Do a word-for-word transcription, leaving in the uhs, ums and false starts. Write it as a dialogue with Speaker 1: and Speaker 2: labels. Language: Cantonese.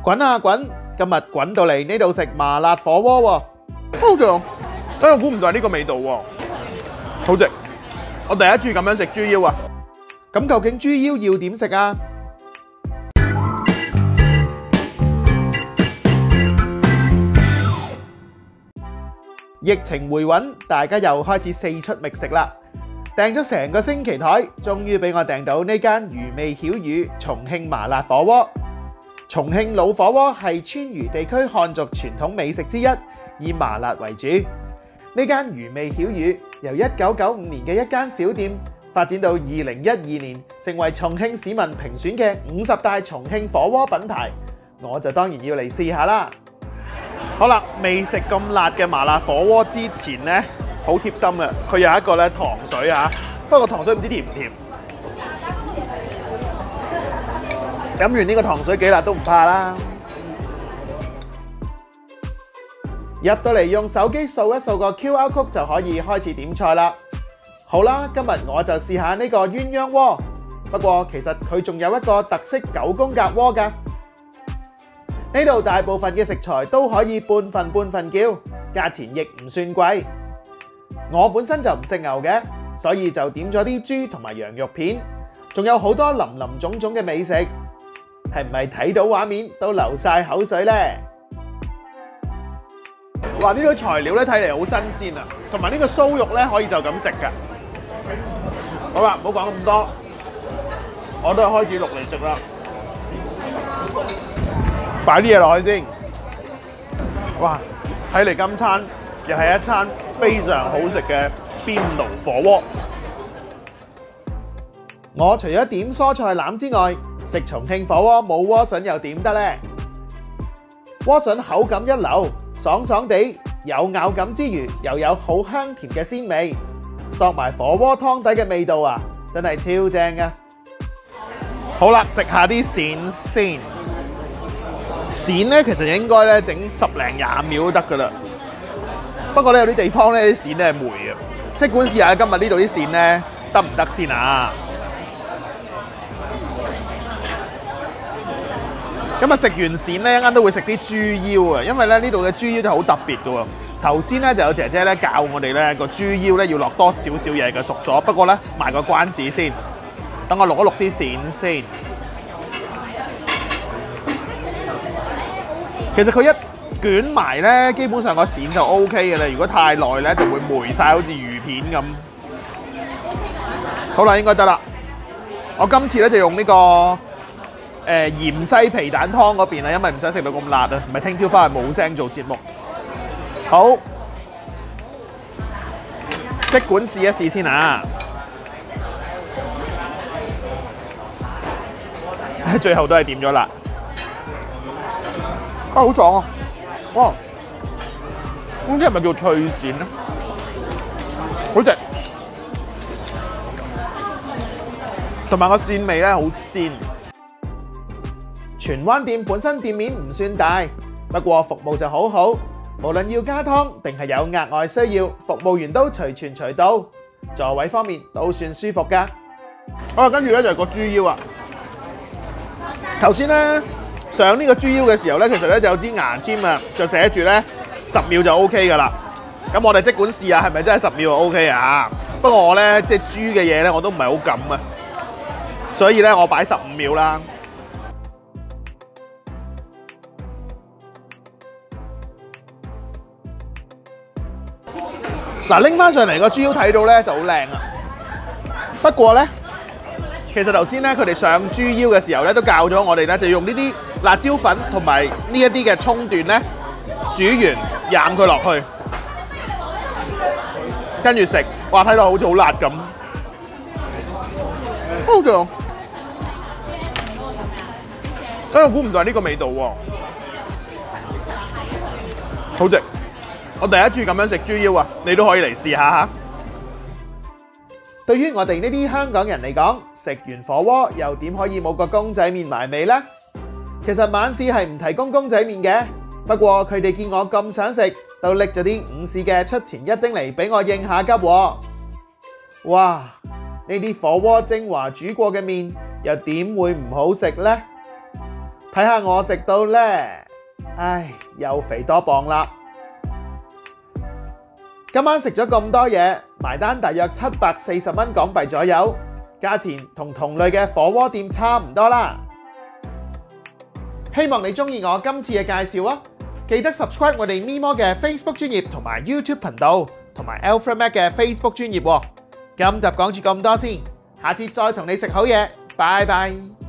Speaker 1: 滾啊滾！今日滾到嚟呢度食麻辣火鍋喎，
Speaker 2: 好正！真係估唔到係呢個味道喎，好正！我第一次咁樣食豬腰啊！
Speaker 1: 咁究竟豬腰要點食啊？疫情回穩，大家又開始四出覓食啦。訂咗成個星期台，終於俾我訂到呢間魚味曉魚重慶麻辣火鍋。重慶老火鍋係川渝地區漢族傳統美食之一，以麻辣為主。呢間魚味曉魚由一九九五年嘅一間小店發展到二零一二年，成為重慶市民評選嘅五十大重慶火鍋品牌。我就當然要嚟試下啦。好啦，未食咁辣嘅麻辣火鍋之前呢，好貼心嘅，佢有一個咧糖水啊，不過糖水唔知甜唔甜。飲完呢個糖水幾辣都唔怕啦。入到嚟用手機掃一掃個 Q R code 就可以開始點菜啦。好啦，今日我就試下呢個鴛鴦鍋，不過其實佢仲有一個特色九宮格鍋㗎。呢度大部分嘅食材都可以半份半份叫，價錢亦唔算貴。我本身就唔食牛嘅，所以就點咗啲豬同埋羊肉片，仲有好多林林總總嘅美食。係唔係睇到畫面都流晒口水呢？哇！呢啲材料咧睇嚟好新鮮啊，同埋呢個酥肉咧可以就咁食㗎。好啦，唔好講咁多，我都係開始錄嚟食啦。擺啲嘢落去先。哇！睇嚟今餐又係一餐非常好食嘅邊爐火鍋。我除咗點蔬菜籃之外，食重慶火鍋冇萵筍又點得呢？萵筍口感一流，爽爽地，有咬感之餘又有好香甜嘅鮮味，索埋火鍋湯底嘅味道啊，真係超正㗎！好啦，食下啲鱔先。鱔咧其實應該咧整十零廿秒都得噶啦。不過咧有啲地方咧啲鱔咧係霉嘅，即管試下今日呢度啲鱔咧得唔得先啊！咁啊食完鱔咧，一陣都會食啲豬腰啊，因為咧呢度嘅豬腰就好特別嘅喎。頭先咧就有姐姐咧教我哋咧個豬腰咧要落多少少嘢嘅熟咗，不過咧賣個關子先，等我淥一淥啲鱔先。其實佢一捲埋咧，基本上個鱔就 O K 嘅啦。如果太耐咧，就會霉晒，好似魚片咁。好啦，應該得啦。我今次咧就用呢個誒芫茜皮蛋湯嗰邊啊，因為唔想食到咁辣啊，唔係聽朝翻去冇聲做節目。好，即管試一試先啊！最後都係點咗辣。啊，好爽啊！哇，呢啲係咪叫脆鱔咧？好食，同埋個鱔味咧好鮮。荃灣店本身店面唔算大，不過服務就好好，無論要加湯定係有額外需要，服務員都隨傳隨到。座位方面都算舒服㗎。啊，跟住咧就係個豬腰啊。頭先咧上呢個豬腰嘅時候咧，其實咧就有支牙籤啊，就寫住咧十秒就 O K 㗎啦。咁我哋即管試下係咪真係十秒就 O K 啊？不過我咧即係豬嘅嘢咧，我都唔係好敢啊，所以咧我擺十五秒啦。嗱，拎翻上嚟個豬腰睇到咧就好靚啊。不過咧，其實頭先咧佢哋上豬腰嘅時候咧都教咗我哋咧，就用呢啲辣椒粉同埋呢一啲嘅葱段咧煮完飲佢落去，跟住食。哇，睇到好似好辣咁，好正！真係估唔到係呢個味道喎，好正！我第一次咁樣食豬腰啊，你都可以嚟試下嚇。對於我哋呢啲香港人嚟講，食完火鍋又點可以冇個公仔麵埋尾呢？其實晚市係唔提供公仔麵嘅，不過佢哋見我咁想食，都拎咗啲午市嘅出前一丁嚟俾我應下急喎。哇！呢啲火鍋精華煮過嘅麵，又點會唔好食呢？ 睇下我食到呢，唉，又肥多磅啦。今晚食咗咁多嘢，埋單大約七百四十蚊港幣左右，價錢同同類嘅火鍋店差唔多啦。希望你中意我今次嘅介紹啊！記得 subscribe 我哋咪摩嘅 Facebook 專頁同埋 YouTube 頻道，同埋 Alfred Mac 嘅 Facebook 專頁喎。今集講住咁多先，下次再同你食好嘢，拜拜。